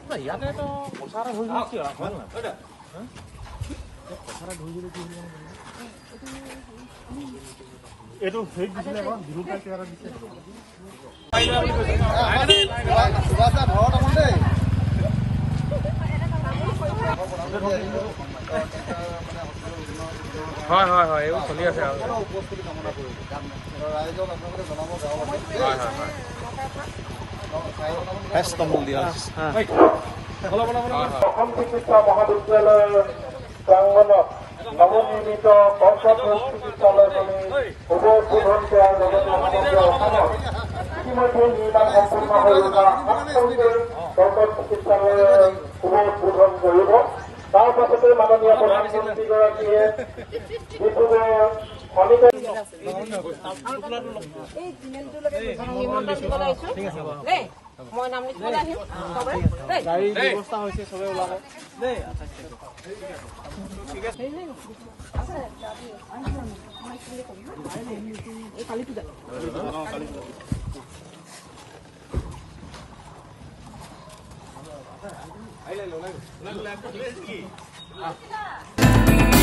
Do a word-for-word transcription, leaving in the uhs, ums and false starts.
ইয়াতেতো পচাৰা হৈ গ'ল কিয় হয় না পচাৰা হৈ গ'ল কি এইটো ফেক দিছিলে বা বিৰুদ্ধ কেয়াৰ দিছে সুভাষা ঘৰত আমন দেই হয় হয় হয় এইবোৰ চলি আছে আৰু উপস্থিতি কামনা কৰিম ৰাইজক আপোনালোকে জনাব গাঁও হয় হয় হয় এষ্টমল দিয়া অসম চিকিৎসা মহাবিদ্যালয়ৰ প্ৰাংগণত নৱনিৰ্মিত কৰ্কট চিকিৎসালয়খনি উদ্বোধন কৰাৰ লগতে সমগ্ৰ অসমত ইতিমধ্যে নিৰ্মাণ সম্পূৰ্ণ হৈ উঠা সাতখনকৈ কৰ্কট চিকিৎসালয়ৰ উদ্বোধন কৰিব তাৰ পাছতে মাননীয় প্ৰধানমন্ত্ৰীগৰাকীয়ে ডিব্ৰুগড়ৰ খনিকৰ মই নাম লিখিবলৈ আহিম গাড়ী ব্যৱস্থা হৈছে চবে ওলাব দেই আচ্ছা ঠিক আছে এই কালি পূজা অ কালি পূজা আইলে ললাই ললাই কি